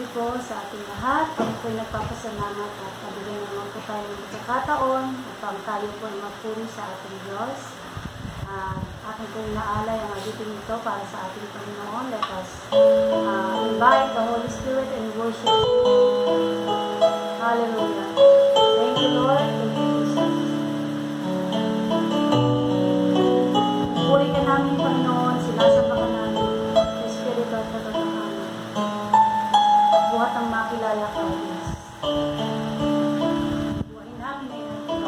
po sa ating lahat. Kami po nagpapasalamat at nabigyan naman po tayo ng pagkakataon upang tayo po ay magpuri sa ating Diyos. Aking po inaalay ang agiting ito para sa ating Panginoon. Let us invite the Holy Spirit and worship. Hallelujah. Thank you, Lord. Thank you, Jesus. Puri ka namin, Panginoon. Sinasamba ka namin sa Espiritu at katotohanan. Buhat ang makilala ka, Diyos. Buhayin namin ay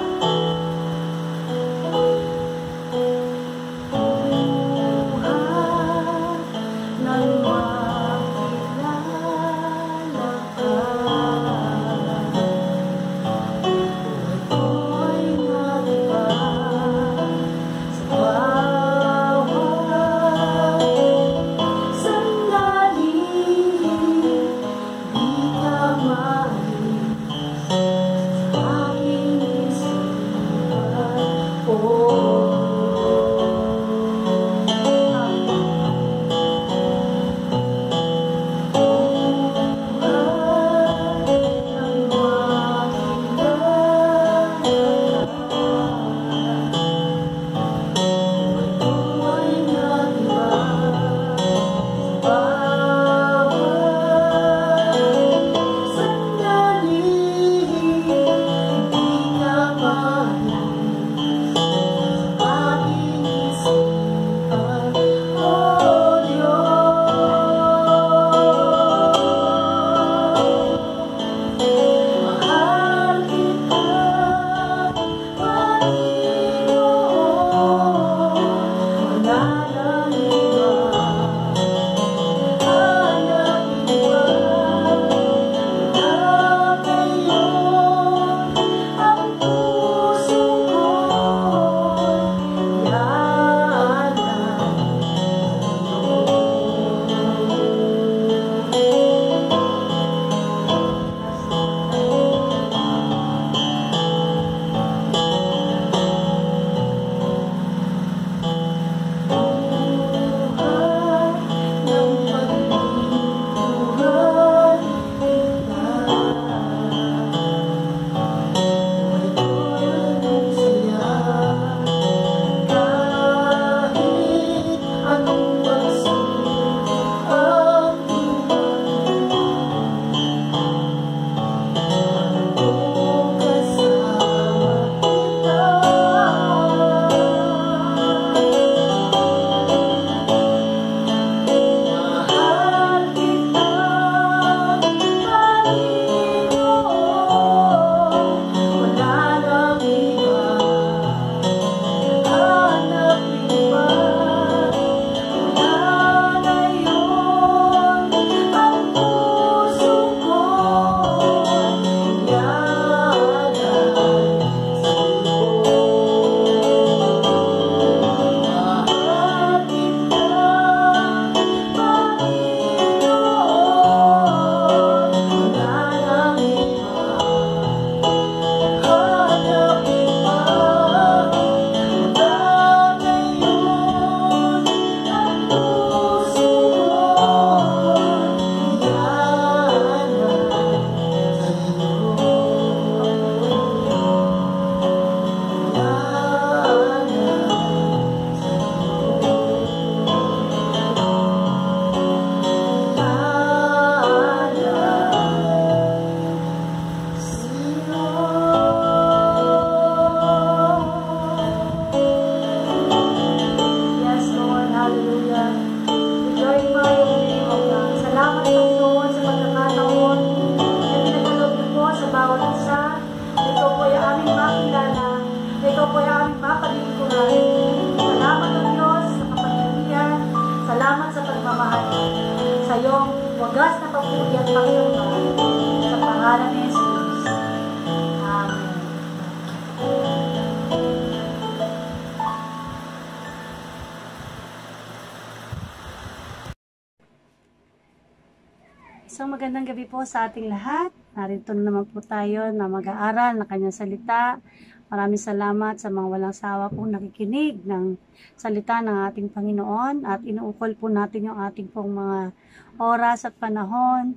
isang magandang gabi po sa ating lahat. Narito na naman po tayo na mag-aaral ng kanyang salita. Maraming salamat sa mga walang sawa pong nakikinig ng salita ng ating Panginoon at inuukol po natin yung ating pong mga oras at panahon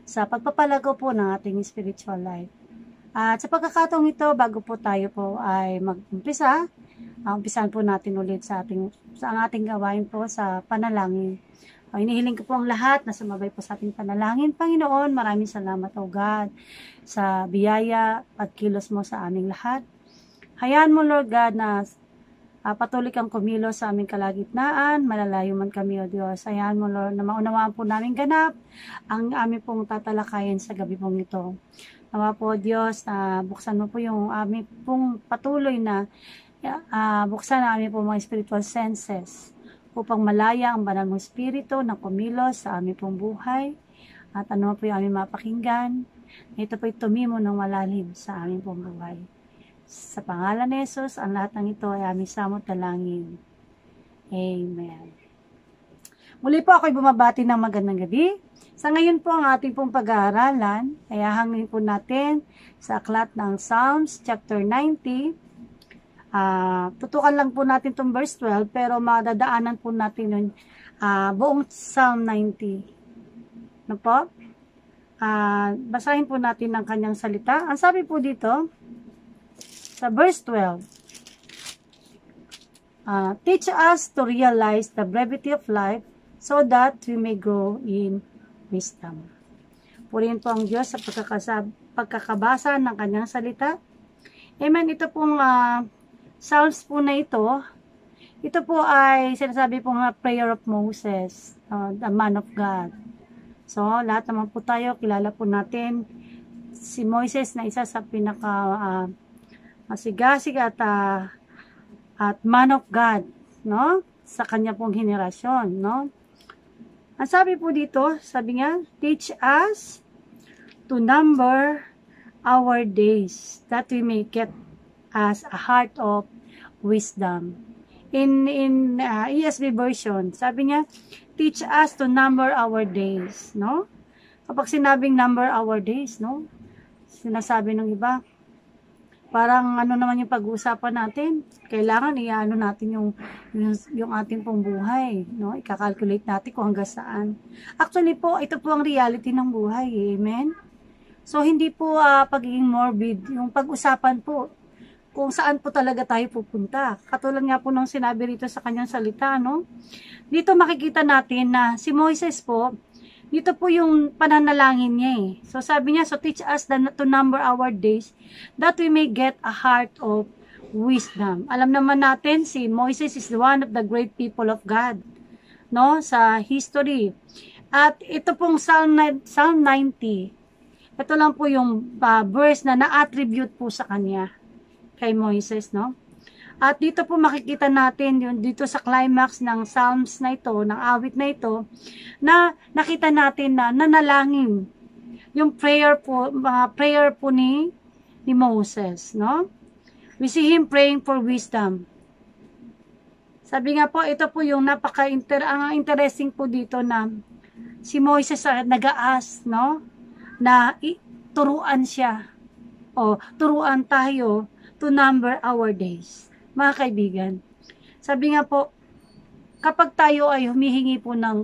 sa pagpapalago po ng ating spiritual life. At sa pagkakataong ito, bago po tayo po ay mag-umpisa, umpisahan po natin ulit sa ating gawain po sa panalangin. Inihiling ko po ang lahat na sumabay po sa ating panalangin. Panginoon, maraming salamat, O God, sa biyaya at kilos mo sa aming lahat. Hayaan mo, Lord God, na patuloy kang kumilos sa aming kalagitnaan, malalayo man kami, O Diyos. Hayaan mo, Lord, na maunawaan po namin ganap ang aming pong tatalakayin sa gabi pong ito. Nawa po, Diyos, na buksan mo po yung aming pong patuloy na buksan na aming pong mga spiritual senses upang malaya ang banal mong spirito na kumilos sa aming pong buhay at ano po yung aming mapakinggan. Ito po'y tumimo ng malalim sa aming pong buhay. Sa pangalan ni Jesus, ang lahat ng ito ay aming samot dalangin. Amen. Muli po ako'y bumabati ng magandang gabi. Sa ngayon po ang ating pong pag-aaralan ay hahangin po natin sa aklat ng Psalms chapter 90. Tutukan lang po natin itong verse 12 pero madadaanan po natin yung buong Psalm 90. Ano po? Basahin po natin ang kanyang salita. Ang sabi po dito sa verse 12, teach us to realize the brevity of life so that we may grow in wisdom. Purihin po ang Diyos sa pagkakabasa ng kanyang salita. Amen. Ito pong Psalms po na ito po ay sinasabi po nga prayer of Moses, the man of God. So, lahat naman po tayo, kilala po natin si Moises na isa sa pinaka masigasig at man of God, no? Sa kanya pong henerasyon, no? Ang sabi po dito, sabi nga, teach us to number our days that we may get as a heart of wisdom. In ESV version, sabi niya, teach us to number our days, no? Kapag sinabing number our days, no? Sinasabi ng iba, parang ano naman yung pag-uusapan natin, kailangan i-ano natin yung ating pong buhay, no? I-calculate natin kung hanggang saan. Actually po, ito po ang reality ng buhay, amen? So, hindi po pagiging morbid, yung pag-usapan po, kung saan po talaga tayo pupunta. Katulad nga po nung sinabi rito sa kanyang salita, no? Dito makikita natin na si Moises po, dito po yung pananalangin niya eh. So sabi niya, so teach us to number our days that we may get a heart of wisdom. Alam naman natin, si Moises is one of the great people of God, no? Sa history. At ito pong Psalm 90, ito lang po yung verse na na-attribute po sa kanya, kay Moises, no? At dito po makikita natin yung dito sa climax ng Psalms na ito, ng awit na ito, na nakita natin na nanalangin yung prayer po ni Moses, no? We see him praying for wisdom. Sabi nga po, ito po yung ang interesting po dito na si Moses nag-aas, no? Na turuan siya o turuan tayo to number our days. Mga kaibigan, sabi nga po, kapag tayo ay humihingi po ng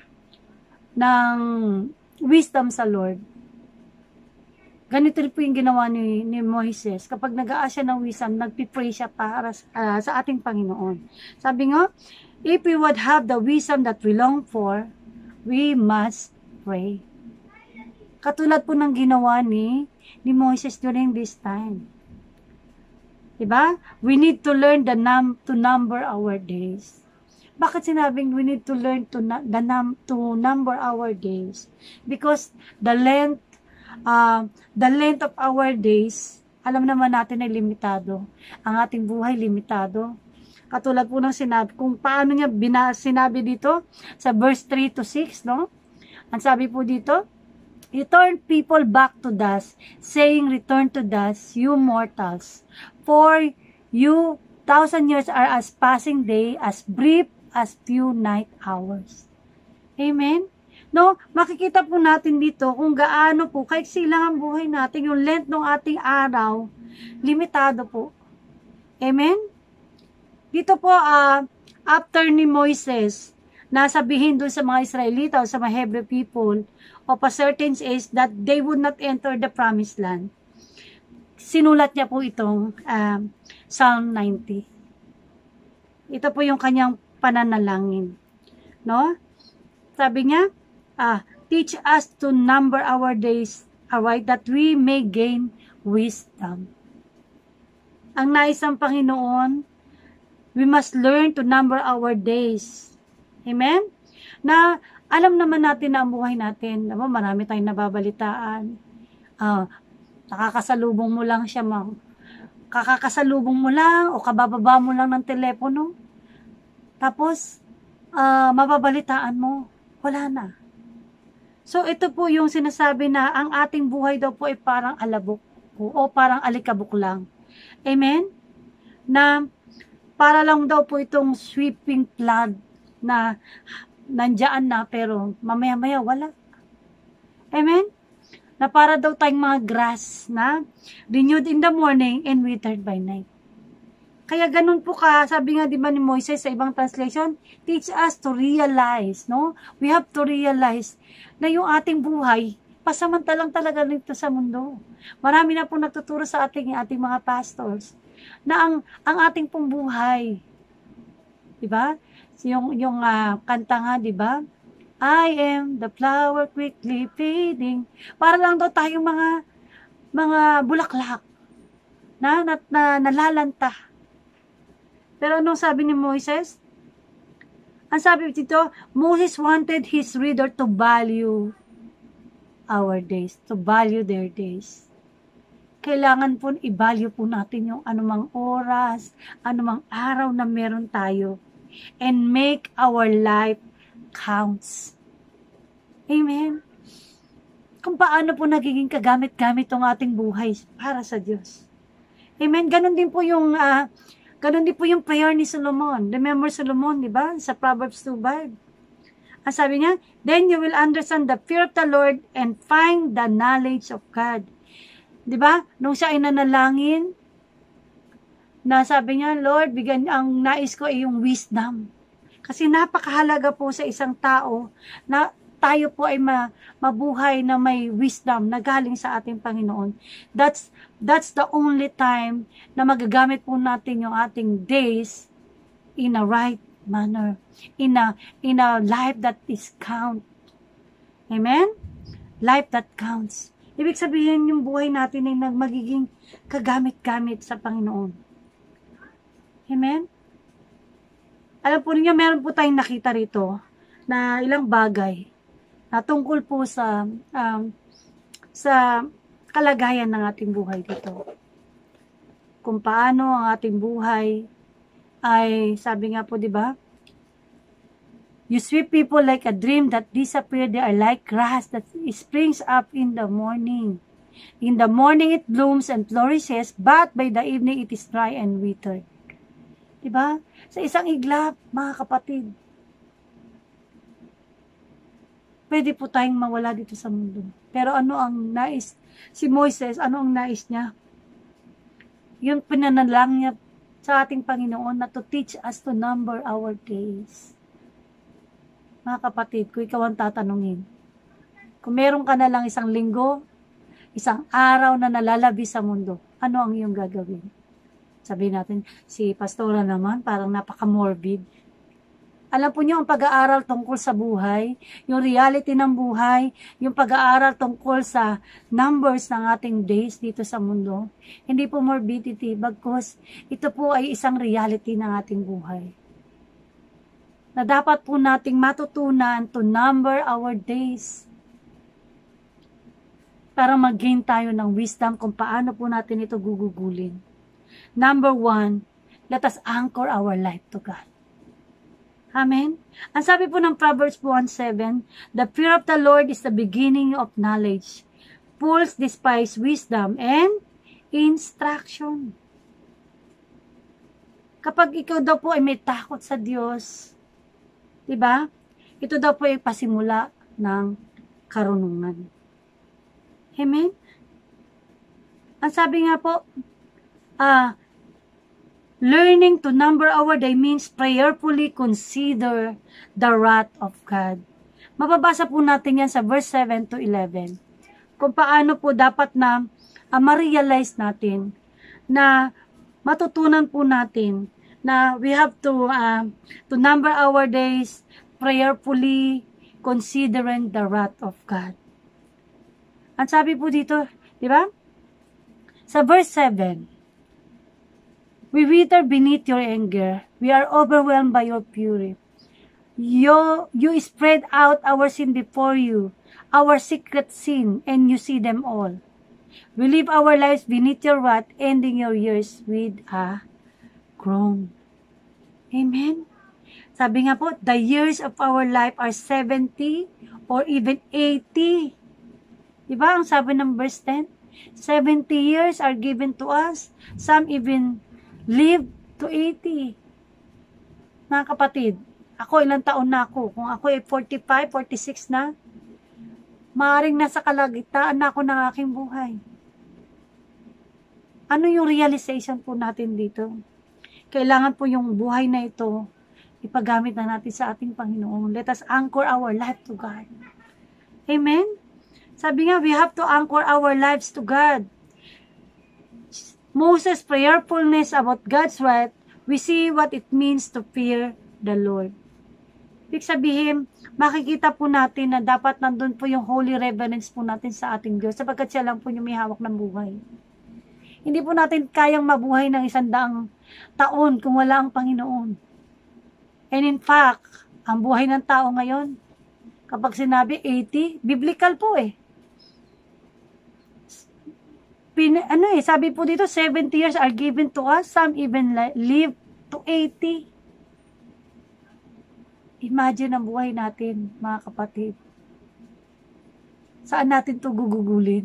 wisdom sa Lord, ganito rin po yung ginawa ni Moises. Kapag nag-aas siya ng wisdom, nagpipray siya para sa ating Panginoon. Sabi nga, if we would have the wisdom that we long for, we must pray. Katulad po ng ginawa ni Moises during this time. Diba? We need to learn to number our days. Bakit sinabing we need to learn to number our days? Because the length of our days, alam naman natin ay limitado. Ang ating buhay limitado. Katulad po ng sinabi, kung paano niya sinabi dito sa verse 3 to 6, no? Ang sabi po dito, you turn people back to dust, saying, return to dust, you mortals. For you, 1,000 years are as passing day, as brief as few night hours. Amen? No, makikita po natin dito kung gaano po, kahit silang ang buhay natin, yung length ng ating araw, limitado po. Amen? Dito po, after ni Moises, nasabihin doon sa mga Israelita o sa mga Hebrew people of a certain age that they would not enter the promised land. Sinulat niya po itong Psalm 90. Ito po yung kanyang pananalangin. No? Sabi niya, teach us to number our days, alright, that we may gain wisdom. Ang nais ng Panginoon, we must learn to number our days. Amen? Na alam naman natin na ang buhay natin, marami tayong nababalitaan. Nakakasalubong mo lang siya, kakakasalubong mo lang o kabababa mo lang ng telepono. Tapos, mababalitaan mo, wala na. So, ito po yung sinasabi na ang ating buhay daw po ay parang alabok o parang alikabok lang. Amen? Na para lang daw po itong sweeping flood na nandiyan na pero mamaya-maya wala. Amen? Na para daw tayong mga grass na renewed in the morning and withered by night. Kaya ganun po sabi nga di ba ni Moises sa ibang translation, teach us to realize, no? We have to realize na yung ating buhay, pasamantalang talaga nito sa mundo. Marami na po nagtuturo sa ating mga pastors, na ang ating pong buhay, di ba? Yung kanta nga, di ba? I am the flower quickly fading. Para lang daw tayong mga bulaklak na nalalanta. Pero anong sabi ni Moises? Ang sabi dito, Moses wanted his reader to value our days, to value their days. Kailangan po i-value po natin yung anumang oras, anumang araw na meron tayo, and make our life counts. Amen? Kung paano po nagiging kagamit-gamit ang ating buhay para sa Diyos. Amen? Ganon din po yung prayer ni Solomon. Remember Solomon, di ba? Sa Proverbs 2:5. Ang sabi niya, then you will understand the fear of the Lord and find the knowledge of God. Di ba? Nung siya ay nanalangin, na sabi niya, Lord, ang nais ko ay yung wisdom. Kasi napakahalaga po sa isang tao na tayo po ay mabuhay na may wisdom na galing sa ating Panginoon. That's the only time na magagamit po natin yung ating days in a right manner, in a life that is count. Amen? Life that counts. Ibig sabihin yung buhay natin ay magiging kagamit-gamit sa Panginoon. Amen? Alam po niyo, meron po tayong nakita rito na ilang bagay na tungkol po sa kalagayan ng ating buhay dito. Kung paano ang ating buhay ay, sabi nga po, di ba? You sweep people like a dream that disappear. They are like grass that springs up in the morning. In the morning it blooms and flourishes, but by the evening it is dry and withered. Di ba? Sa isang iglap, mga kapatid, pwede po tayong mawala dito sa mundo. Pero ano ang nais? Si Moises, ano ang nais niya? Yung pinanalang niya sa ating Panginoon na to teach us to number our days. Mga kapatid, kung ikaw ang tatanungin, kung meron ka na lang isang linggo, isang araw na nalalabi sa mundo, ano ang iyong gagawin? Sabihin natin, si Pastora naman, parang napaka-morbid. Alam po niyo, ang pag-aaral tungkol sa buhay, yung reality ng buhay, yung pag-aaral tungkol sa numbers ng ating days dito sa mundo, hindi po morbidity, bagkus ito po ay isang reality ng ating buhay. Na dapat po nating matutunan to number our days para mag-gain tayo ng wisdom kung paano po natin ito gugugulin. Number 1, let us anchor our life to God. Amen? Ang sabi po ng Proverbs 1:7, the fear of the Lord is the beginning of knowledge. Fools despise wisdom and instruction. Kapag ikaw daw po ay may takot sa Diyos, diba? Ito daw po ay pasimula ng karunungan. Amen? Ang sabi nga po, Learning to number our day means prayerfully consider the wrath of God. Mababasa po natin yan sa verse 7 to 11. Kung paano po dapat na ma-realize natin, na matutunan po natin na we have to number our days prayerfully considering the wrath of God. Ang sabi po dito, di ba? Sa verse 7, we wither beneath your anger. We are overwhelmed by your fury. You spread out our sin before you, our secret sin, and you see them all. We live our lives beneath your wrath, ending your years with a groan. Amen? Sabi nga po, the years of our life are 70 or even 80. Diba ang sabi ng verse 10? 70 years are given to us. Some even live to 80. Mga kapatid, ako ilang taon na ako? Kung ako ay 45, 46 na, maaaring nasa kalagitnaan na ako ng aking buhay. Ano yung realization po natin dito? Kailangan po yung buhay na ito, ipagamit na natin sa ating Panginoon. Let us anchor our life to God. Amen? Sabi nga, we have to anchor our lives to God. Moses' prayerfulness about God's wrath, we see what it means to fear the Lord. Ibig sabihin, makikita po natin na dapat nandun po yung holy reverence po natin sa ating Diyos, sapagkat siya lang po yung may hawak ng buhay. Hindi po natin kayang mabuhay ng 100 taon kung wala ang Panginoon. And in fact, ang buhay ng tao ngayon, kapag sinabi 80, biblical po eh. Sabi po dito, 70 years are given to us, some even live to 80. Imagine ang buhay natin, mga kapatid. Saan natin ito gugugulin?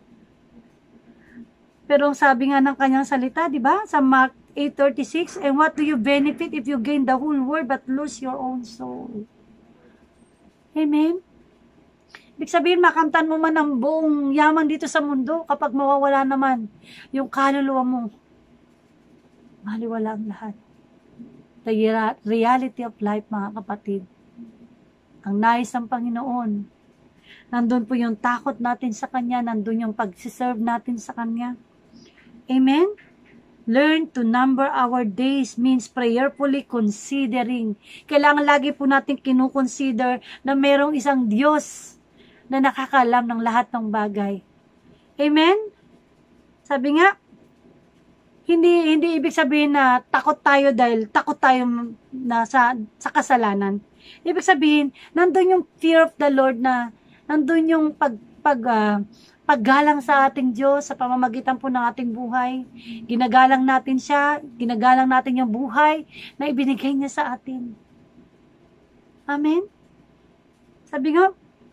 Pero ang sabi nga ng kanyang salita, di ba? Sa Mark 8:36, and what do you benefit if you gain the whole world but lose your own soul? Amen? Ibig sabihin, makamtan mo man ang buong yaman dito sa mundo kapag mawawala naman yung kaluluwa mo. Maliwala ang lahat. The reality of life, mga kapatid. Ang nais ng Panginoon. Nandun po yung takot natin sa Kanya. Nandun yung pag-serve natin sa Kanya. Amen? Learn to number our days means prayerfully considering. Kailangan lagi po natin kinukonsider na merong isang Diyos na nakakalam ng lahat ng bagay. Amen? Sabi nga, hindi ibig sabihin na takot tayo dahil takot tayo na sa kasalanan. Ibig sabihin, nandun yung fear of the Lord na nandun yung paggalang sa ating Diyos sa pamamagitan po ng ating buhay. Ginagalang natin siya, ginagalang natin yung buhay na ibinigay niya sa atin. Amen? Sabi nga,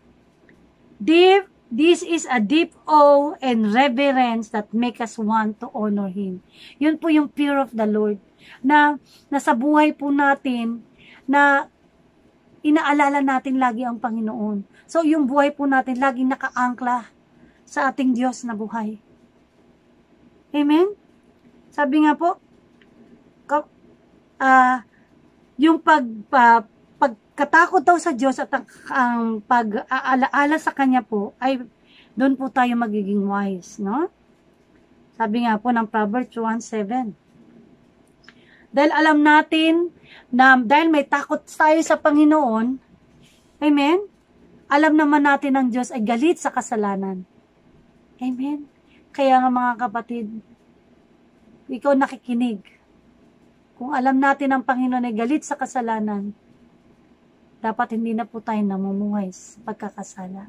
this is a deep awe and reverence that make us want to honor Him. Yun po yung fear of the Lord. Na nasa buhay po natin, na inaalala natin lagi ang Panginoon. So yung buhay po natin laging nakaangkla sa ating Diyos na buhay. Amen? Sabi nga po, yung pagkatakot daw sa Diyos at ang pag-aalaala sa Kanya po, ay doon po tayo magiging wise, no? Sabi nga po ng Proverbs 1:7. Dahil alam natin na dahil may takot tayo sa Panginoon, amen? Alam naman natin ang Diyos ay galit sa kasalanan. Amen? Kaya nga mga kapatid, ikaw nakikinig. Kung alam natin ang Panginoon ay galit sa kasalanan, dapat hindi na po tayo namumuhay sa pagkakasala.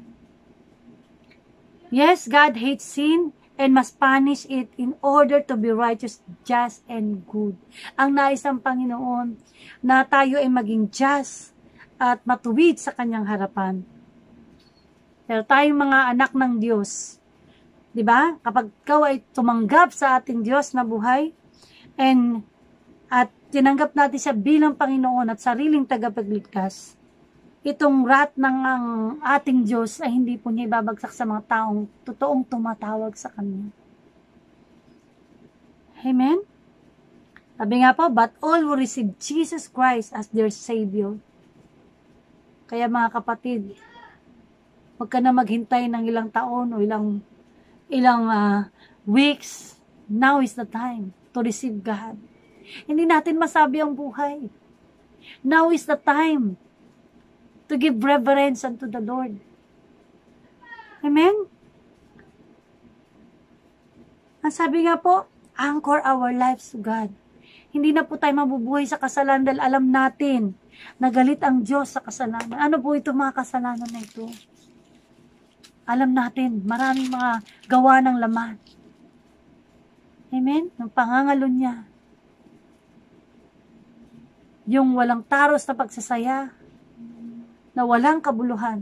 Yes, God hates sin and must punish it in order to be righteous, just, and good. Ang nais ng Panginoon na tayo ay maging just at matuwid sa Kanyang harapan. Pero tayong mga anak ng Diyos, di ba? Kapag ikaw ay tumanggap sa ating Diyos na buhay, at tinanggap natin siya bilang Panginoon at sariling tagapagligtas, itong wrath ng ating Diyos ay hindi po niya ibabagsak sa mga taong totoong tumatawag sa Kanya. Amen? Sabi nga po, but all will receive Jesus Christ as their Savior. Kaya mga kapatid, huwag ka na maghintay ng ilang taon o ilang weeks. Now is the time to receive God. Hindi natin masabi ang buhay. Now is the time to give reverence unto the Lord. Amen? Ang sabi nga po, anchor our lives to God. Hindi na po tayo mabubuhay sa kasalanan dahil alam natin na galit ang Diyos sa kasalanan. Ano po ito mga kasalanan na ito? Alam natin, maraming mga gawa ng laman. Amen? Ng pangangalo niya. Yung walang taros na pagsasaya, na walang kabuluhan,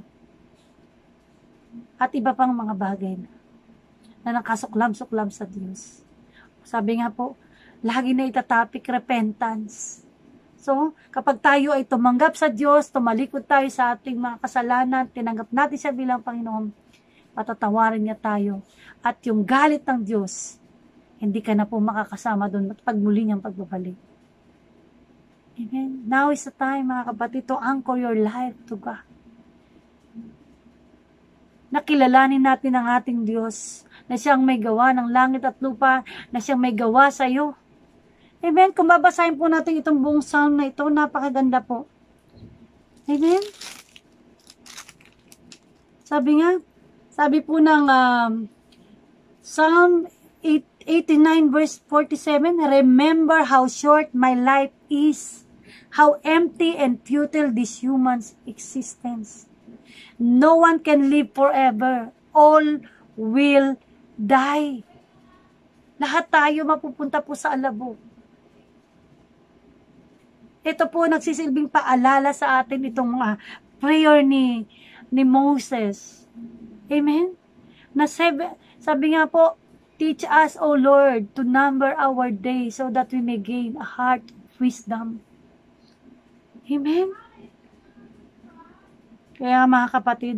at iba pang mga bagay na nakasuklam-suklam sa Diyos. Sabi nga po, lagi na itatapik repentance. So, kapag tayo ay tumanggap sa Diyos, tumalikod tayo sa ating mga kasalanan, tinanggap natin siya bilang Panginoon, patatawarin niya tayo. At yung galit ng Diyos, hindi ka na po makakasama doon pag muli niyang pagbabalik. Amen. Now is the time, mga kapatid, to anchor your life to God. Nakilalanin natin ang ating Diyos, na siyang may gawa ng langit at lupa, na siyang may gawa sa iyo. Amen. Kung babasahin po natin itong buong psalm na ito, napakaganda po. Amen. Sabi po ng Psalm 89 verse 47, remember how short my life is, how empty and futile this human's existence. No one can live forever. All will die. Lahat tayo mapupunta po sa alabok. Ito po nagsisilbing paalala sa atin itong prayer ni Moses. Amen? Sabi nga po, teach us, O Lord, to number our days so that we may gain a heart of wisdom. Amen? Kaya mga kapatid,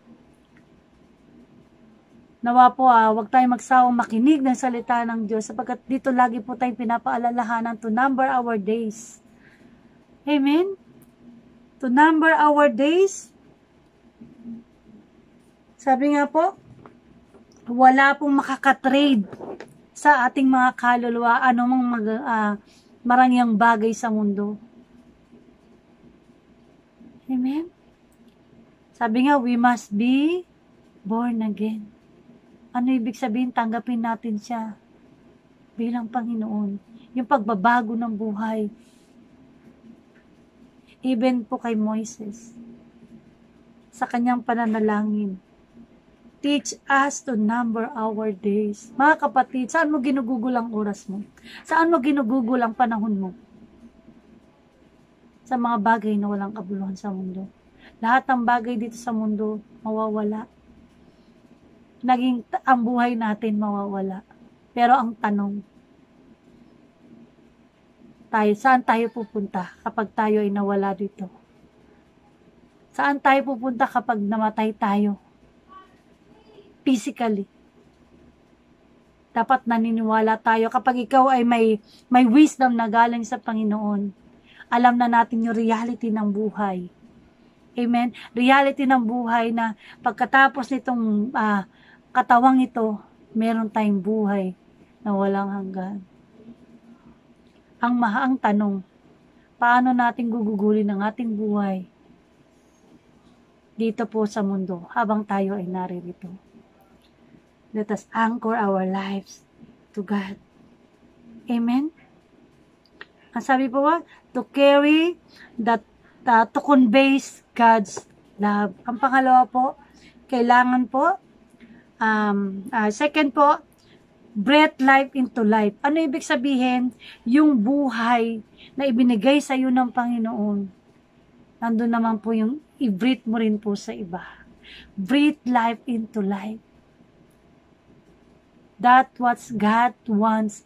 nawa po huwag tayong magsawang makinig ng salita ng Diyos sapagkat dito lagi po tayong pinapaalalahanan to number our days. Amen? To number our days. Sabi nga po, wala pong makakatrade sa ating mga kaluluwa anumang marangyang bagay sa mundo. Amen? Sabi nga, we must be born again. Ano ibig sabihin? Tanggapin natin siya bilang Panginoon. Yung pagbabago ng buhay. Even po kay Moises, sa kanyang pananalangin, teach us to number our days. Mga kapatid, saan mo ginugugol ang oras mo? Saan mo ginugugol ang panahon mo? Sa mga bagay na walang kabuluhan sa mundo. Lahat ng bagay dito sa mundo, mawawala. Ang buhay natin mawawala. Pero ang tanong, saan tayo pupunta kapag tayo ay nawala dito? Saan tayo pupunta kapag namatay tayo? Physically. Dapat naniniwala tayo kapag ikaw ay may wisdom na galing sa Panginoon. Alam na natin yung reality ng buhay. Amen? Reality ng buhay na pagkatapos nitong katawang ito, meron tayong buhay na walang hanggan. Ang tanong, paano natin gugugulin ang ating buhay dito po sa mundo habang tayo ay naririto? Let us anchor our lives to God. Amen? Ang sabi po to carry to convey God's love. Ang pangalawa po, kailangan po, second po, breathe life into life. Ano ibig sabihin? Yung buhay na ibinigay sa iyo ng Panginoon. Nandun naman po yung i-breathe mo rin po sa iba. Breathe life into life. That's what God wants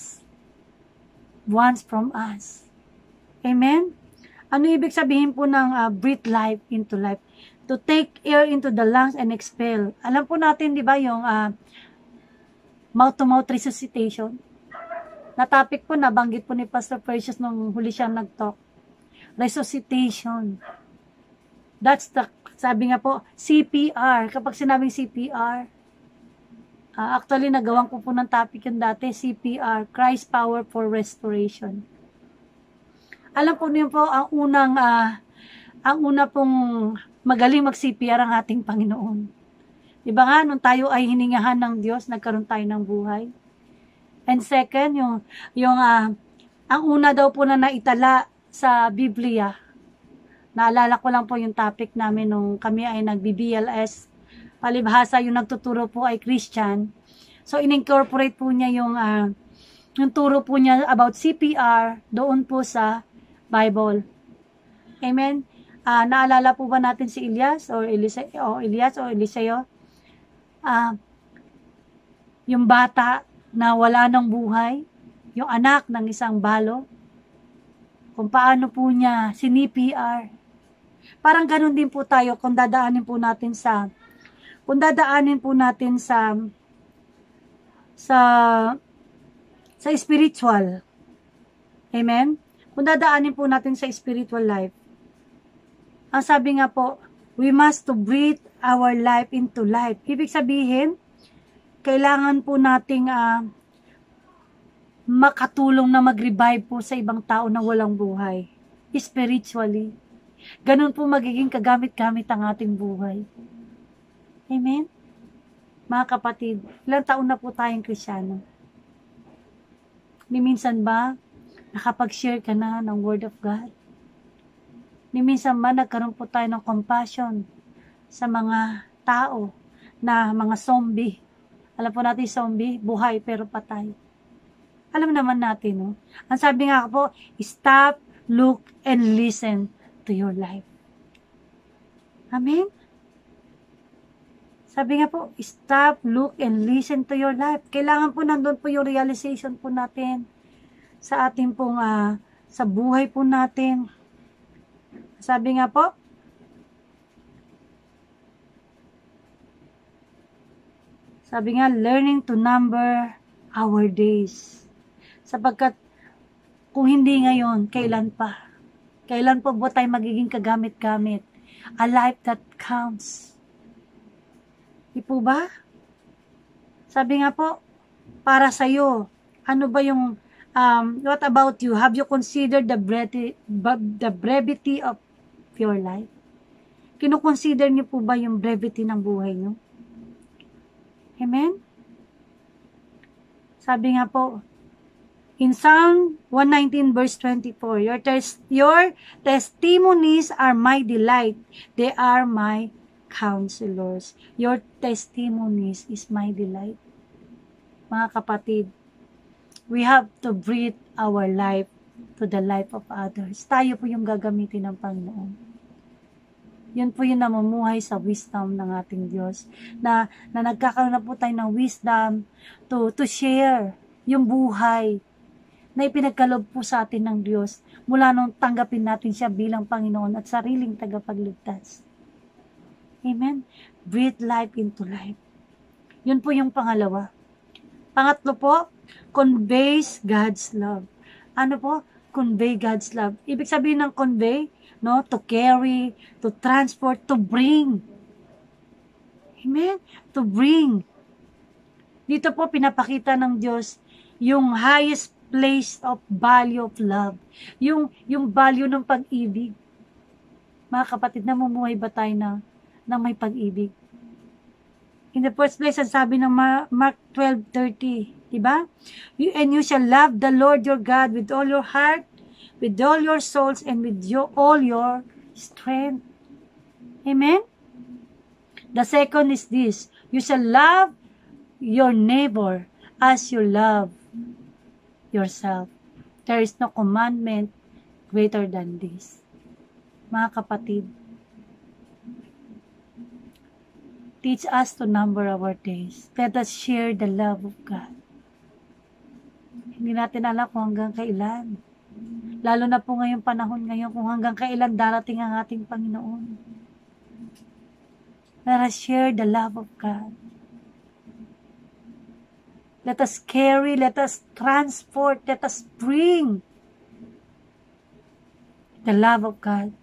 from us. Amen? Ano ibig sabihin po ng breathe life into life? To take air into the lungs and expel. Alam po natin, di ba, yung mouth-to-mouth resuscitation. na topic po, nabanggit po ni Pastor Precious nung huli siya nag-talk. Resuscitation. That's the, sabi nga po, CPR. Kapag sinabing CPR, actually, nagawan ko po ng topic yung dati, CPR, Christ Power for Restoration. Alam po niyo po, ang una pong magaling mag-CPR ang ating Panginoon. Diba nga, nung tayo ay hiningahan ng Diyos, nagkaroon tayo ng buhay. And second, ang una daw po na naitala sa Biblia, naalala ko lang po yung topic namin nung kami ay nag-BBLS, palibhasa yung nagtuturo po ay Christian. So, in-incorporate po niya yung turo po niya about CPR doon po sa Bible. Amen? Naalala po ba natin si Elias o Eliseo? Yung bata na wala ng buhay, yung anak ng isang balo, kung paano po niya sinipr. Parang ganun din po tayo kung dadaanin po natin sa spiritual. Amen? Kung dadaanin po natin sa spiritual life, ang sabi nga po, we must to breathe our life into life. Ibig sabihin, kailangan po nating makatulong na mag-revive po sa ibang tao na walang buhay. Spiritually. Ganun po magiging kagamit-gamit ang ating buhay. Amen? Mga kapatid, ilang taon na po tayong Krisyano? Ni minsan ba, nakapag-share ka na ng Word of God? Ni minsan ba, nagkaroon po tayo ng compassion sa mga tao na mga zombie? Alam po natin, zombie, buhay pero patay. Alam naman natin, no? Ang sabi nga po, stop, look, and listen to your life. Amen? Sabi nga po, stop, look, and listen to your life. Kailangan po nandun po yung realization po natin sa ating pong, sa buhay po natin. Sabi nga po, learning to number our days. Sapagkat, kung hindi ngayon, kailan pa? Kailan po ba tayo magiging kagamit-gamit? A life that counts. Di po ba? Sabi nga po, para sa'yo, ano ba yung, what about you? Have you considered the brevity of your life? Kino-consider niyo po ba yung brevity ng buhay niyo? Amen? Sabi nga po, in Psalm 119 verse 24, your testimonies are my delight. They are my counselors. Your testimonies is my delight. Mga kapatid, we have to breathe our life to the life of others. Tayo po yung gagamitin ng Panginoon. Yun po yung namumuhay sa wisdom ng ating Diyos. Na nagkakaroon na po tayo ng wisdom to share yung buhay na ipinagkaloob po sa atin ng Diyos mula nung tanggapin natin siya bilang Panginoon at sariling tagapagligtas. Amen? Breathe life into life. Yun po yung pangalawa. Pangatlo po, conveys God's love. Ano po? Convey God's love. Ibig sabihin ng convey, no? To carry, to transport, to bring. Amen? To bring. Dito po pinapakita ng Diyos yung highest place of value of love. Yung value ng pag-ibig. Mga kapatid, namumuhay ba tayo ng may pag-ibig? In the first place, ang sabi ng Mark 12:30, diba? And you shall love the Lord your God with all your heart, with all your souls, and with all your strength. Amen? The second is this, you shall love your neighbor as you love yourself. There is no commandment greater than this. Mga kapatid, teach us to number our days. Let us share the love of God. Hindi natin alam kung hanggang kailan. Lalo na po ngayong panahon ngayon, kung hanggang kailan darating ang ating Panginoon. Let us share the love of God. let us carry, let us transport, let us bring the love of God.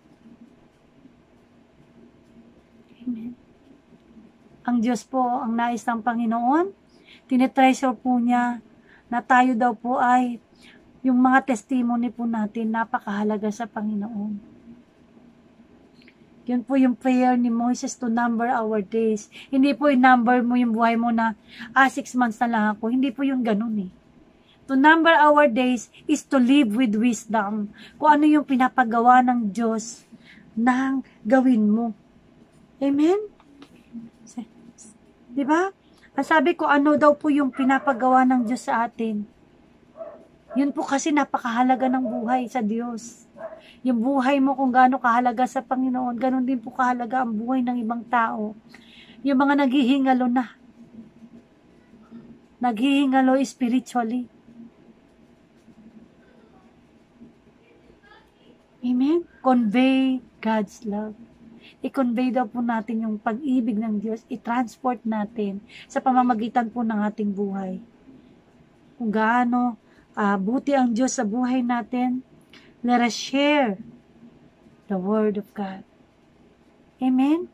Amen. Ang Diyos po, ang nais ng Panginoon, tinitreasure po niya na tayo daw po ay, yung mga testimony po natin, napakahalaga sa Panginoon. Yun po yung prayer ni Moses to number our days. Hindi po i-number mo yung buhay mo na, 6 months na lang ako. Hindi po yung ganun eh. To number our days is to live with wisdom. Kung ano yung pinapagawa ng Diyos nang gawin mo. Amen? Diba? Ang sabi ko, ano daw po yung pinapagawa ng Diyos sa atin. Yun po kasi napakahalaga ng buhay sa Diyos. Yung buhay mo kung gaano kahalaga sa Panginoon, ganun din po kahalaga ang buhay ng ibang tao. Yung mga naghihingalo na. Naghihingalo spiritually. Amen? Convey God's love. I-convey daw po natin yung pag-ibig ng Diyos. I-transport natin sa pamamagitan po ng ating buhay. Kung gaano buti ang Diyos sa buhay natin, let us share the Word of God. Amen?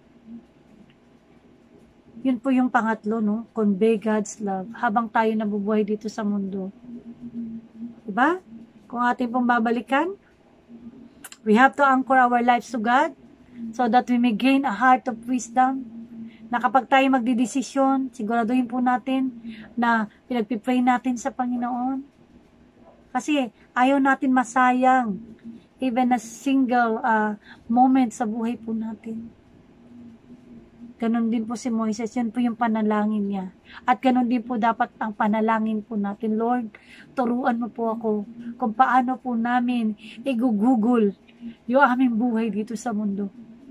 Yun po yung pangatlo, no? Convey God's love habang tayo nabubuhay dito sa mundo. Diba? Kung ating pong babalikan, we have to anchor our lives to God so that we may gain a heart of wisdom. Na kapag tayo magdidesisyon, siguraduhin po natin na pinagpipray natin sa Panginoon. Kasi ayaw natin masayang even a single moment sa buhay po natin. Ganon din po si Moises, yun po yung panalangin niya. At ganon din po dapat ang panalangin po natin. Lord, turuan mo po ako kung paano po namin igugugol yung aming buhay dito sa mundo.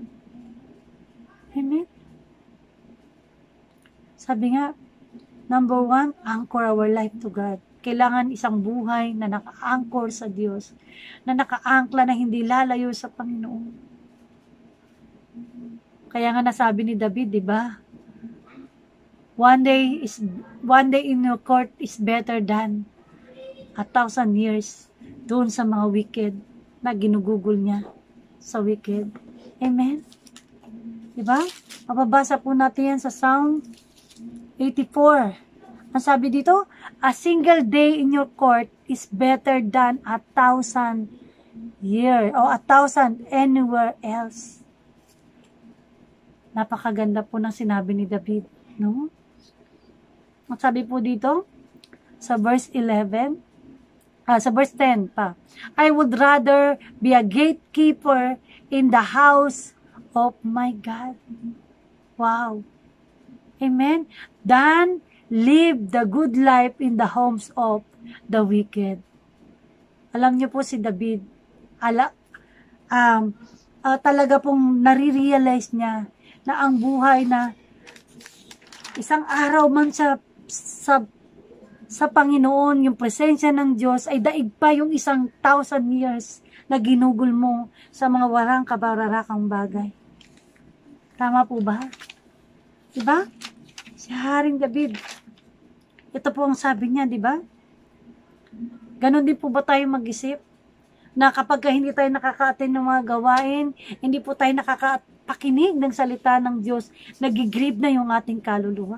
Amen? Sabi nga, number 1, anchor our life to God. Kailangan isang buhay na naka-anchor sa Diyos, na naka-angkla na hindi lalayo sa Panginoon. Kaya nga nasabi ni David, di ba? One day in your court is better than 1,000 years doon sa mga wicked na ginugugol niya sa wicked. Amen? Di ba? Mababasa po natin yan sa Psalm 84. Ang sabi dito, a single day in your court is better than 1,000 years or 1,000 anywhere else. Napakaganda po ng sinabi ni David, no? Ang sabi po dito sa verse 11, sa verse 10 pa. I would rather be a gatekeeper in the house of my God. Wow. Amen. Than live the good life in the homes of the wicked. Alam niyo po si David, talaga pong nare-realize niya na ang buhay na isang araw man sa Panginoon, yung presensya ng Diyos ay daig pa yung 1,000 years na ginugol mo sa mga warang kabararakang bagay. Tama po ba? Diba? Si Haring David, ito po ang sabi niya, di ba? Ganon din po ba tayo mag-isip? Na kapag hindi tayo nakaka-attend ng mga gawain, hindi po tayo nakakapakinig ng salita ng Diyos, nagigrieve na yung ating kaluluwa.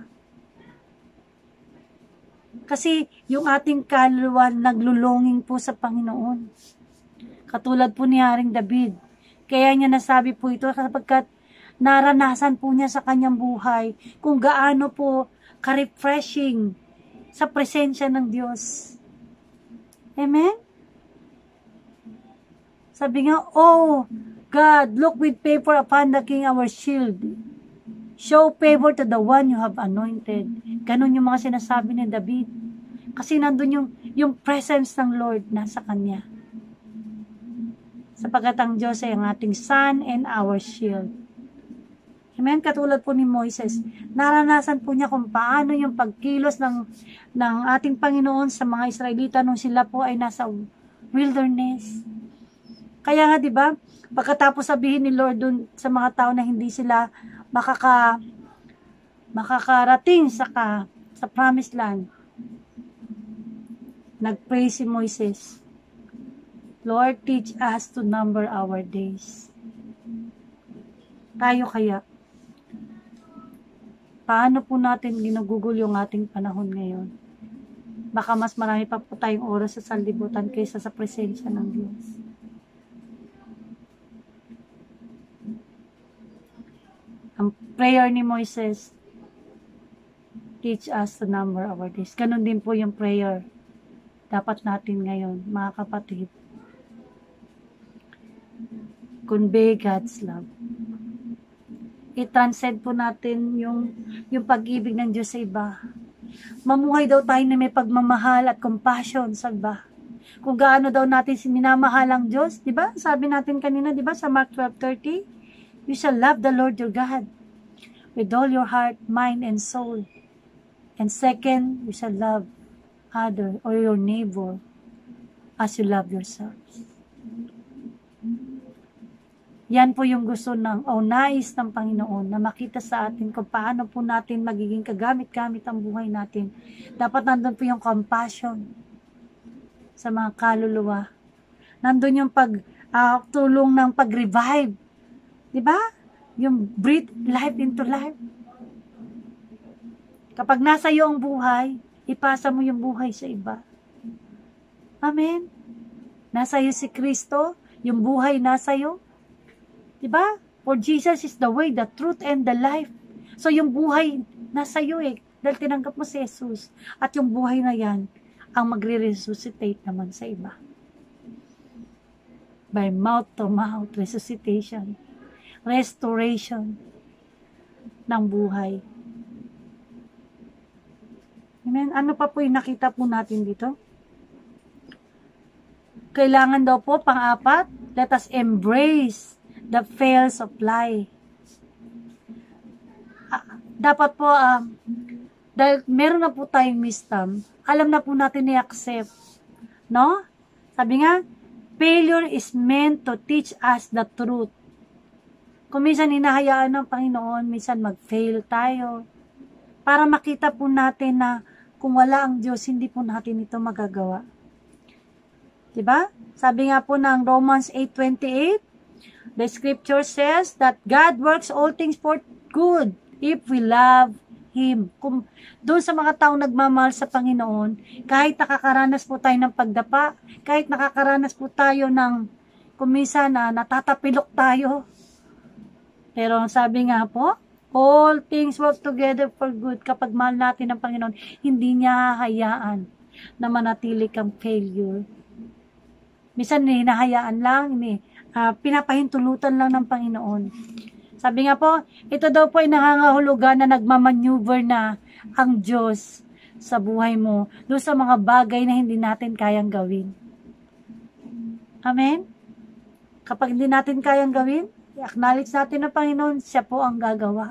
Kasi yung ating kaluluwa naglulonging po sa Panginoon. Katulad po ni Haring David. Kaya niya nasabi po ito kapagkat naranasan po niya sa kanyang buhay kung gaano po ka-refreshing sa presensya ng Diyos. Amen? Sabi nga, oh God, look with favor upon the King our shield. Show favor to the one you have anointed. Ganon yung mga sinasabi ni David. Kasi nandun yung presence ng Lord nasa kanya. Sapagkat ang Diyos ay ang ating sun and our shield. Amen? Katulad po ni Moises, naranasan po niya kung paano yung pagkilos ng ating Panginoon sa mga Israelita nung sila po ay nasa wilderness. Kaya nga, di ba, pagkatapos sabihin ni Lord dun sa mga tao na hindi sila makakarating sa promised land, nag-pray si Moises, Lord, teach us to number our days. Tayo kaya, paano po natin ginugugol yung ating panahon ngayon? Baka mas marami pa po tayong oras sa sanlibutan kaysa sa presensya ng Diyos. Ang prayer ni Moises, teach us to number our days. Ganun din po yung prayer dapat natin ngayon, mga kapatid. Convey God's love. I-transcend po natin yung pag-ibig ng Diyos sa iba. Mamuhay daw tayo na may pagmamahal at compassion sa iba. Kung gaano daw natin minamahal ang Diyos, di ba? Sabi natin kanina, di ba, sa Mark 12:30, you shall love the Lord your God with all your heart, mind, and soul. And second, you shall love other or your neighbor as you love yourselves. Yan po yung gusto o nais ng Panginoon na makita sa atin kung paano po natin magiging kagamit-gamit ang buhay natin. Dapat nandun po yung compassion sa mga kaluluwa. Nandun yung tulong ng pag-revive. Diba? Yung breathe life into life. Kapag nasa iyo ang buhay, ipasa mo yung buhay sa iba. Amen? Nasa iyo si Kristo, yung buhay nasa iyo. Diba? For Jesus is the way, the truth, and the life. So yung buhay nasa iyo dahil tinanggap mo si Jesus. At yung buhay na yan, ang magre-resuscitate naman sa iba. By mouth-to-mouth resuscitation. Restoration ng buhay. Amen? Ano pa po yung nakita po natin dito? Kailangan daw po, pang-apat, let us embrace the fails of life. Dapat po, dahil meron na po tayong wisdom, alam na po natin i-accept. No? Sabi nga, failure is meant to teach us the truth. Kung minsan hinahayaan ng Panginoon, minsan mag-fail tayo. Para makita po natin na kung wala ang Diyos, hindi po natin ito magagawa. Diba? Sabi nga po ng Romans 8:28, the scripture says that God works all things for good if we love Him. Kung doon sa mga taong nagmamahal sa Panginoon, kahit nakakaranas po tayo ng pagdapa, kahit nakakaranas po tayo ng kumisa na natatapilok tayo, pero sabi nga po, all things work together for good. Kapag mahal natin ang Panginoon, hindi niya hahayaan na manatili kang failure. Minsan hinahayaan lang, pinapahintulutan lang ng Panginoon. Sabi nga po, ito daw po ay nangangahulugan na nagmamaneuver na ang Diyos sa buhay mo doon sa mga bagay na hindi natin kayang gawin. Amen? Kapag hindi natin kayang gawin, i-acknowledge natin ng Panginoon, siya po ang gagawa.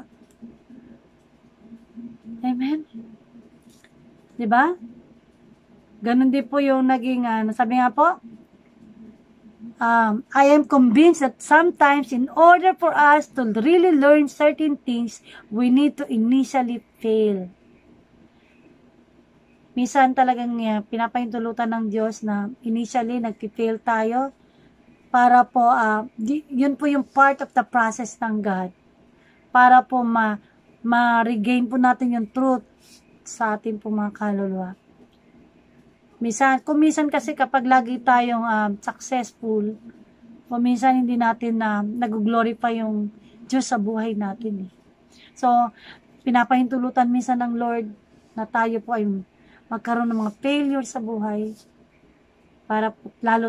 Amen? Diba? Ganon din po yung naging, sabi nga po, I am convinced that sometimes in order for us to really learn certain things, we need to initially fail. Minsan talagang pinapahintulutan ng Diyos na initially nag-fail tayo para po, yun po yung part of the process ng God. Para po ma-regain po natin yung truth sa ating po mga kaluluwa. Kung minsan kasi kapag lagi tayong successful, kung minsan hindi natin nag-glorify yung Diyos sa buhay natin. So, pinapahintulutan minsan ng Lord na tayo po ay magkaroon ng mga failure sa buhay para lalo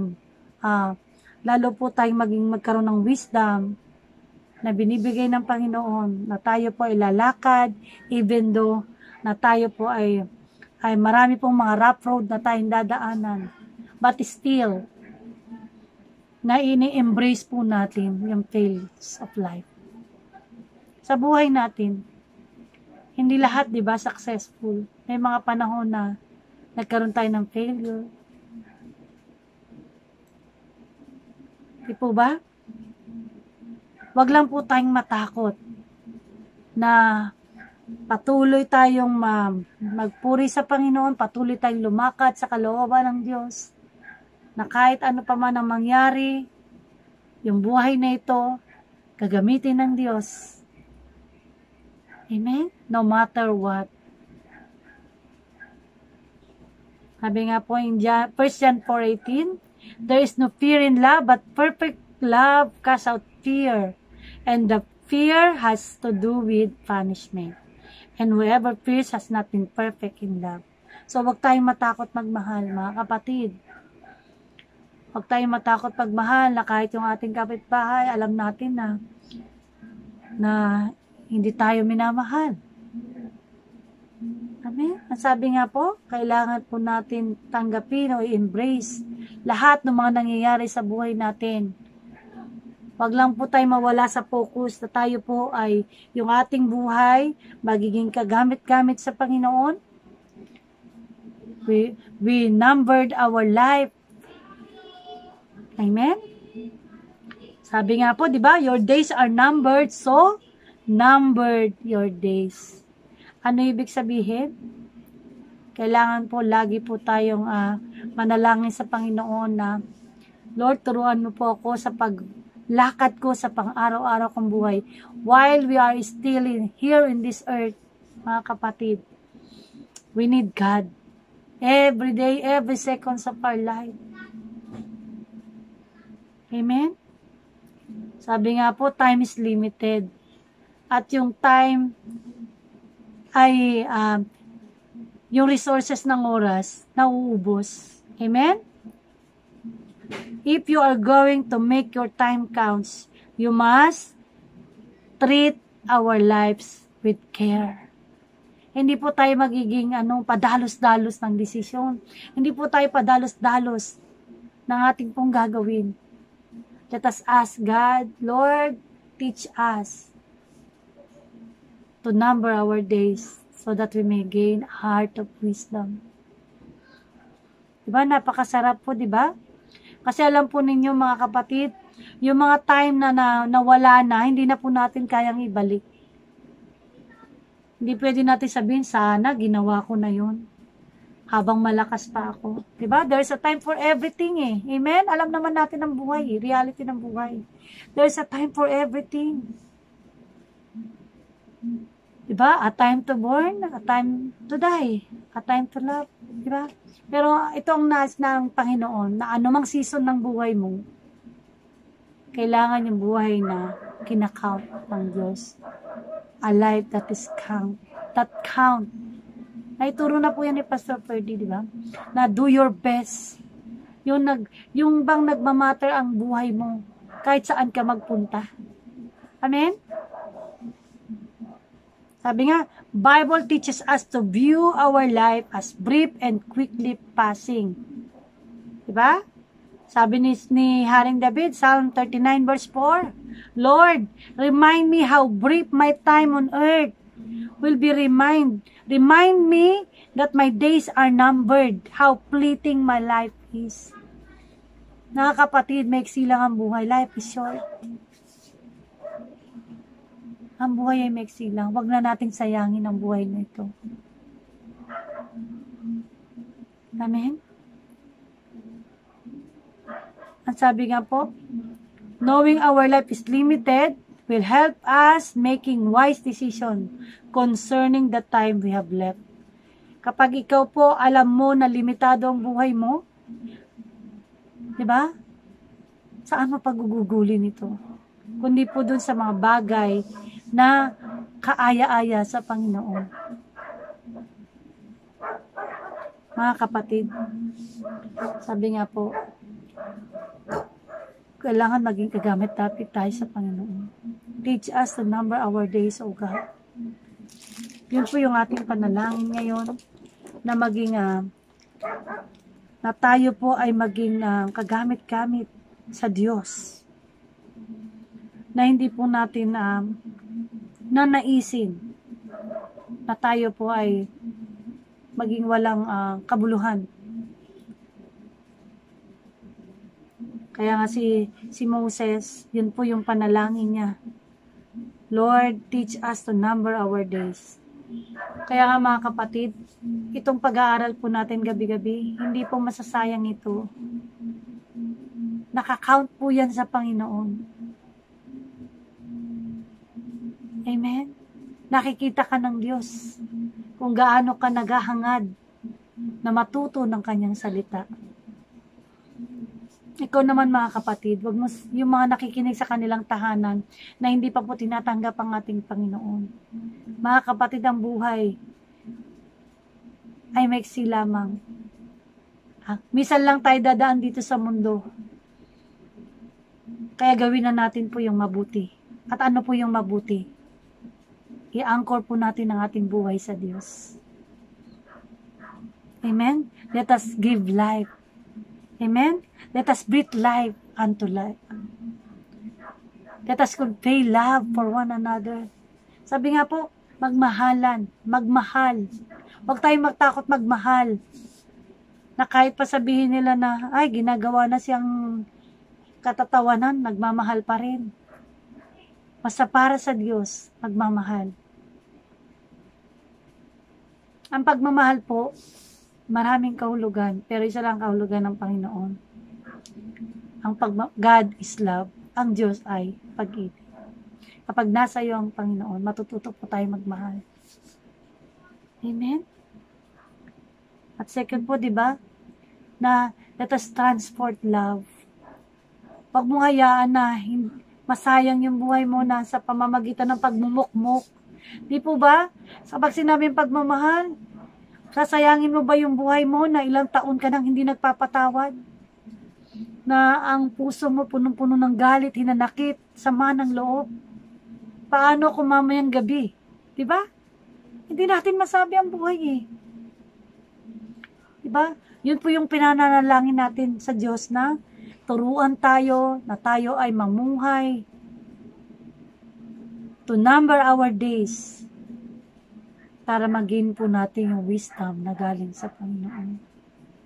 po tayong magkaroon ng wisdom na binibigay ng Panginoon na tayo po ay lalakad even though na tayo po ay marami pong mga rough road na tayong dadaanan. But still, na ini-embrace po natin yung fails of life. Sa buhay natin, hindi lahat, di ba, successful. May mga panahon na nagkaroon tayo ng failure. Di po ba? Wag lang po tayong matakot na patuloy tayong magpuri sa Panginoon, patuloy tayong lumakad sa kalooban ng Diyos, na kahit ano pa man ang mangyari, yung buhay na ito, gagamitin ng Diyos. Amen? No matter what. Sabi nga po in 1 John 4:18, there is no fear in love, but perfect love casts out fear. And the fear has to do with punishment. And whoever fears has not been perfect in love. So, huwag tayong matakot magmahal, mga kapatid. Huwag tayong matakot magmahal na kahit yung ating kapitbahay, alam natin na hindi tayo minamahal. Amen? Ang sabi nga po, kailangan po natin tanggapin o i-embrace lahat ng mga nangyayari sa buhay natin. Wag lang po tayo mawala sa focus na tayo po ay yung ating buhay magiging kagamit-gamit sa Panginoon. We numbered our life. Amen? Sabi nga po, di ba? Your days are numbered, so numbered your days. Ano ibig sabihin? Kailangan po lagi po tayong manalangin sa Panginoon na, Lord, turuan mo po ako sa paglakad ko sa pang-araw-araw kong buhay. While we are still here in this earth, mga kapatid, we need God. Every day, every seconds of our life. Amen? Sabi nga po, time is limited. At yung time ay yung resources ng oras nauubos. Amen? If you are going to make your time counts, you must treat our lives with care. Hindi po tayo magiging padalos-dalos ng desisyon. Hindi po tayo padalos-dalos ng ating pong gagawin. Let us ask God, Lord, teach us to number our days so that we may gain a heart of wisdom. Diba? Napakasarap po, diba? Kasi alam po ninyo mga kapatid, yung mga time na nawala na, hindi na po natin kayang ibalik. Hindi pwede natin sabihin, sana ginawa ko na yun habang malakas pa ako. Diba? There's a time for everything eh. Amen? Alam naman natin ang buhay, reality ng buhay. There's a time for everything. Diba? A time to born, a time to die, a time to love. Diba? Pero ito ang nais ng Panginoon na anumang season ng buhay mo, kailangan yung buhay na kinakount ng Diyos. A life that is count. That count. Naituro na po yan ni Pastor Ferdy, di ba? Na do your best. Yung bang nagmamatter ang buhay mo kahit saan ka magpunta. Amen? Sabi nga, Bible teaches us to view our life as brief and quickly passing. Diba? Sabi ni Haring David, Psalm 39 verse 4, Lord, remind me how brief my time on earth will be. Remind me that my days are numbered, how fleeting my life is. Mga kapatid, maiksi lang ang buhay. Life is short. Ang buhay ay maiksi lang. Huwag na nating sayangin ang buhay na ito. Amen? Ang sabi nga po, knowing our life is limited will help us making wise decision concerning the time we have left. Kapag ikaw po alam mo na limitado ang buhay mo, diba? Saan mo pagugugulin ito? Kundi po dun sa mga bagay na kaaya-aya sa Panginoon. Mga kapatid, sabi nga po, kailangan maging kagamit dapat tayo sa Panginoon. Teach us to number our days, O God. Yun po yung ating panalangin ngayon, na maging, na tayo po ay maging kagamit-gamit sa Diyos. Na hindi po natin nanaisin na tayo po ay maging walang kabuluhan. Kaya nga si Moses, yun po yung panalangin niya. Lord, teach us to number our days. Kaya nga mga kapatid, itong pag-aaral po natin gabi-gabi, hindi po masasayang ito. Nakakount po yan sa Panginoon. Amen? Nakikita ka ng Diyos kung gaano ka naghahangad na matuto ng kanyang salita. Ikaw naman mga kapatid, wag mo yung mga nakikinig sa kanilang tahanan na hindi pa po tinatanggap ang ating Panginoon. Mga kapatid, ang buhay ay maiksi lamang. Minsan lang tayo dadaan dito sa mundo. Kaya gawin na natin po yung mabuti. At ano po yung mabuti? I-anchor po natin ang ating buhay sa Diyos. Amen? Let us give life. Amen? Let us breathe life unto life. Let us convey love for one another. Sabi nga po, magmahalan, magmahal. Huwag tayong magtakot magmahal. Na kahit pa sabihin nila na, ay, ginagawa na siyang katatawanan, nagmamahal pa rin. Basta para sa Diyos, magmamahal. Ang pagmamahal po, maraming kahulugan, pero isa lang kahulugan ng Panginoon. God is love, ang Diyos ay pag-ibig. Kapag nasa iyo ang Panginoon, matututo po tayo magmahal. Amen? At second po, di ba, na let us transport love. Pag mo hayaan na masayang yung buhay mo na sa pamamagitan ng pagmumukmuk. Di po ba? Kapag sinabing pagmamahal, sasayangin mo ba yung buhay mo na ilang taon ka nang hindi nagpapatawad? Na ang puso mo punong-puno ng galit, hinanakit, sama ng loob. Paano kung mamayang gabi? Diba? Hindi natin masabi ang buhay eh. Diba? Yun po yung pinananalangin natin sa Diyos na turuan tayo, na tayo ay mamuhay. To number our days. Para maging po natin yung wisdom na galing sa Panginoon.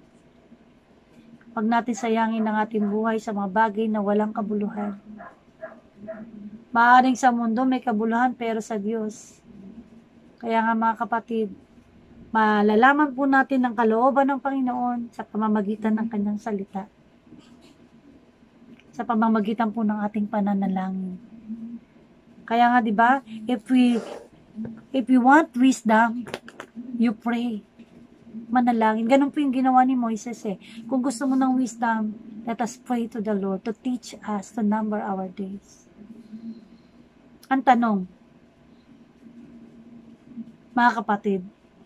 Pag natin sayangin ang ating buhay sa mga bagay na walang kabuluhan. Maaring sa mundo may kabuluhan pero sa Diyos. Kaya nga mga kapatid, malalaman po natin ang kalooban ng Panginoon sa pamamagitan ng kanyang salita. Sa pamamagitan po ng ating pananalangin. Kaya nga 'di ba, if we want wisdom, you pray. Manalangin. Ganun po yung ginawa ni Moises eh. Kung gusto mo ng wisdom, let us pray to the Lord to teach us to number our days. Ang tanong, mga kapatid,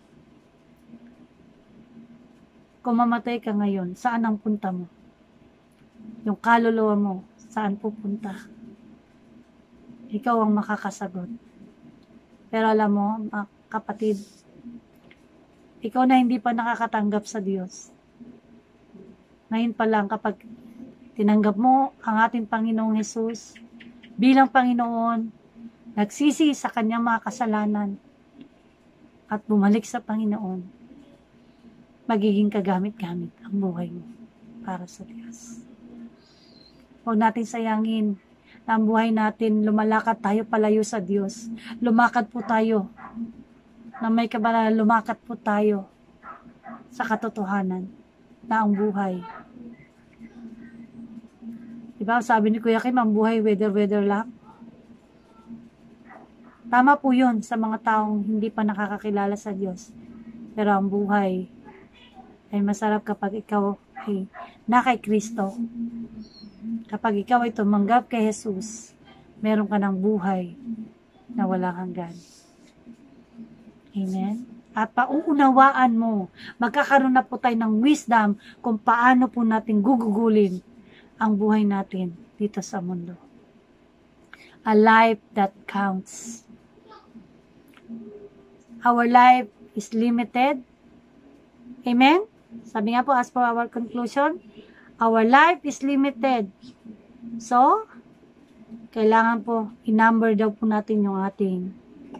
kung mamatay ka ngayon, saan ang punta mo? Yung kaluluwa mo, saan pupunta? Ikaw ang makakasagot. Pero alam mo, mga kapatid, ikaw na hindi pa nakakatanggap sa Diyos. Ngayon pa lang kapag tinanggap mo ang ating Panginoong Hesus bilang Panginoon, nagsisi sa kanyang mga kasalanan at bumalik sa Panginoon, magiging kagamit-gamit ang buhay mo para sa Diyos. Huwag natin sayangin na ang buhay natin, lumalakad tayo palayo sa Diyos. Lumakad po tayo na may kabanalan, lumakad po tayo sa katotohanan na ang buhay. Diba, sabi ni Kuya Kim, ang buhay weather lang. Tama po yun sa mga taong hindi pa nakakakilala sa Diyos. Pero ang buhay ay masarap kapag ikaw ay na kay Kristo. Kapag ikaw ay tumanggap kay Jesus, meron ka ng buhay na walang hanggan. Amen? At pauunawaan mo, magkakaroon na po tayo ng wisdom kung paano po natin gugugulin ang buhay natin dito sa mundo. A life that counts. Our life is limited. Amen? Sabi nga po, as for our conclusion, our life is limited. So, kailangan po, i-number daw po natin yung ating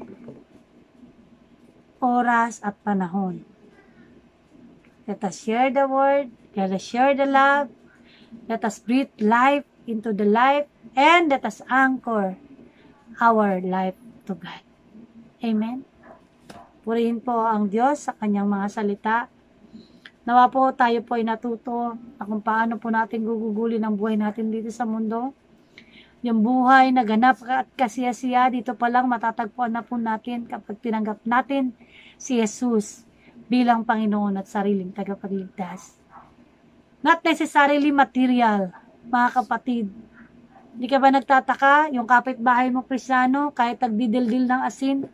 oras at panahon. Let us share the word, let us share the love, let us breathe life into the life, and let us anchor our life to God. Amen? Purihin po ang Diyos sa kanyang mga salita. Nawa po tayo po ay natuto na kung paano po natin gugugulin ang buhay natin dito sa mundo. Yung buhay na ganap at kasiyasiya, dito pa lang matatagpuan na po natin kapag tinanggap natin si Jesus bilang Panginoon at sariling tagapagligtas. Not necessarily material, mga kapatid. Hindi ka ba nagtataka, yung kapitbahay mo Kristiyano, kahit nagdidildil ng asin,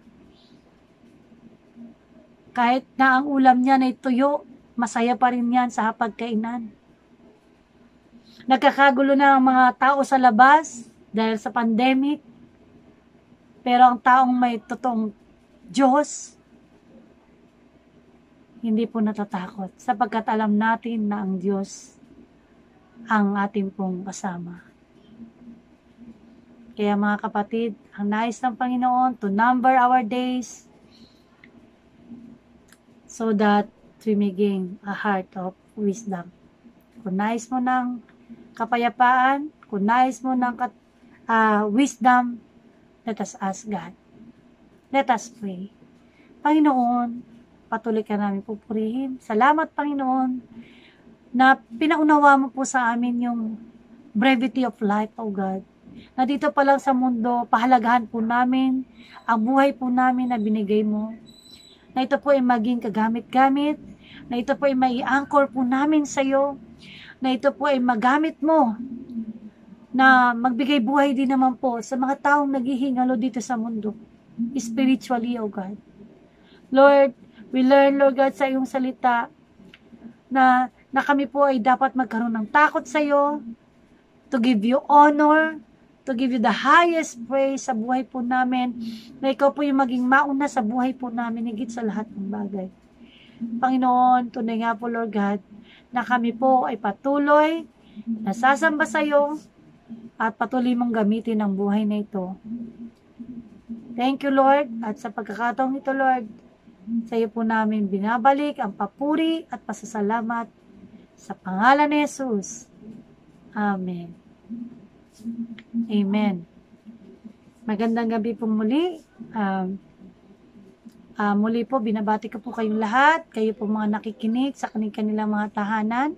kahit na ang ulam niya ay tuyo, masaya pa rin yan sa hapagkainan. Nagkakagulo na ang mga tao sa labas dahil sa pandemic, pero ang taong may totoong Diyos, hindi po natatakot sapagkat alam natin na ang Diyos ang ating pong kasama. Kaya mga kapatid, ang nais ng Panginoon to number our days so that we may gain a heart of wisdom. Kung nais mo ng kapayapaan, kung nais mo ng wisdom, let us ask God. Let us pray. Panginoon, patuloy ka namin pupurihin. Salamat, Panginoon, na pinaunawa mo po sa amin yung brevity of life, O God. Na dito pa lang sa mundo, pahalagahan po namin ang buhay po namin na binigay mo. Na ito po ay maging kagamit-gamit. Na ito po ay mai-anchor po namin sa iyo. Na ito po ay magamit mo na magbigay buhay din naman po sa mga taong naghihingalo dito sa mundo. Spiritually, O God. Lord, we learn, Lord God, sa iyong salita na kami po ay dapat magkaroon ng takot sa iyo, to give you honor, to give you the highest praise sa buhay po namin, na ikaw po yung maging mauna sa buhay po namin, higit sa lahat ng bagay. Panginoon, tunay nga po, Lord God, na kami po ay patuloy, nasasamba sa iyo, at patuloy mong gamitin ang buhay na ito. Thank you, Lord, at sa pagkakataong ito, Lord, sa iyo po namin binabalik ang papuri at pasasalamat sa pangalan ni Jesus. Amen. Amen. Magandang gabi po muli. Muli po, binabati ko po kayong lahat. Kayo po mga nakikinig sa kanilang mga tahanan.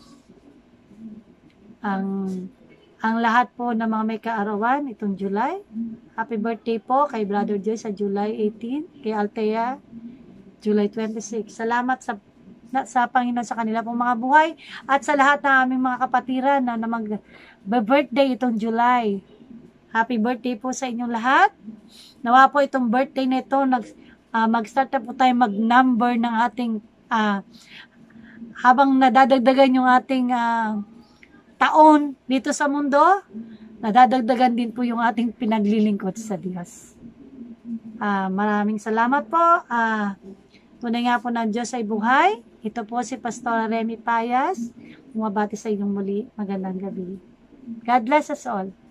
Ang lahat po ng mga may kaarawan itong July. Happy birthday po kay Brother Joy sa July 18. Kay Althea, July 26. Salamat sa Panginoon sa kanila pong mga buhay at sa lahat ng aming mga kapatiran na mag-birthday itong July. Happy birthday po sa inyong lahat. Nawa po itong birthday na ito, mag-start na po tayo mag-number ng ating, habang nadadagdagan yung ating taon dito sa mundo, nadadagdagan din po yung ating pinaglilingkod sa Diyos. Maraming salamat po. Tunay nga po ng Diyos ay buhay. Ito po si Pastor Remy Payas. Bumabati sa inyong muli. Magandang gabi. God bless us all.